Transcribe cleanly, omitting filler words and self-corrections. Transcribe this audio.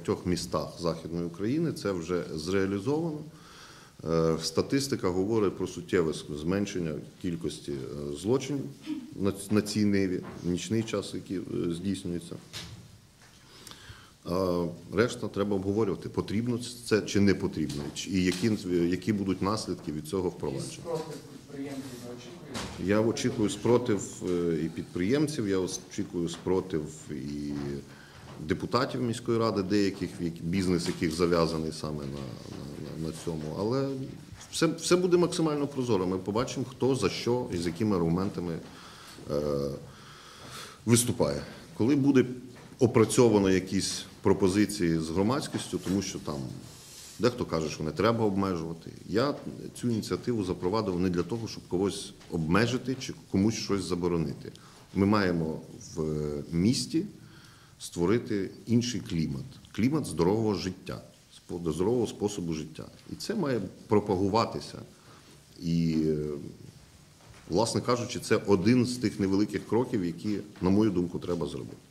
багатьох містах Західної України це вже зреалізовано. Статистика говорить про суттєве зменшення кількості злочинів на цій ниві, нічний час, який здійснюється. А решта треба обговорювати, потрібно це чи не потрібно, і які будуть наслідки від цього впровадження. Я очікую спротив і підприємців, я очікую спротив і депутатів міської ради, деяких, бізнес яких зав'язаний саме на цьому. Але все буде максимально прозоро. Ми побачимо, хто за що і з якими аргументами виступає. Коли буде опрацьовано якісь пропозиції з громадськістю, тому що там дехто каже, що не треба обмежувати. Я цю ініціативу запровадив не для того, щоб когось обмежити чи комусь щось заборонити. Ми маємо в місті створити інший клімат. Клімат здорового життя, здорового способу життя. І це має пропагуватися. І, власне кажучи, це один з тих невеликих кроків, які, на мою думку, треба зробити.